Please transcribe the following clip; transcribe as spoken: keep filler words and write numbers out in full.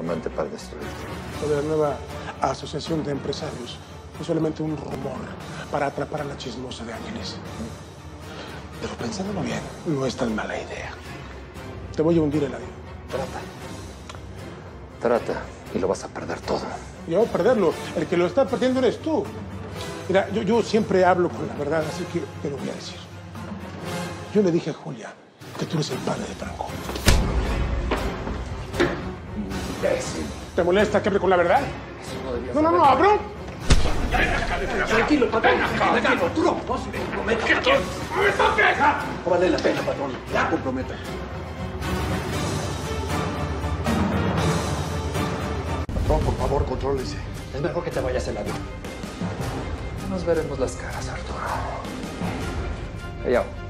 informante para destruirte. Lo de la nueva asociación de empresarios es solamente un rumor para atrapar a la chismosa de Ángeles. Pero pensándolo bien, no es tan mala idea. Te voy a hundir, Eladio. Trata. Trata y lo vas a perder todo. Yo perderlo. El que lo está perdiendo eres tú. Mira, yo, yo siempre hablo con la verdad, así que te lo voy a decir. Yo le dije a Julia que tú eres el padre de Franco. Imbécil. ¿Te molesta que hable con la verdad? Eso no debía No, no, no, saber. abro. Tranquilo, patrón. Tranquilo. Tú no, no se comprometa, patrón. No vale la pena, patrón. Ya comprometa. Patrón, por favor, contrólese. Es mejor que te vayas el avión. Nos veremos las caras, Arturo. Hey, yo.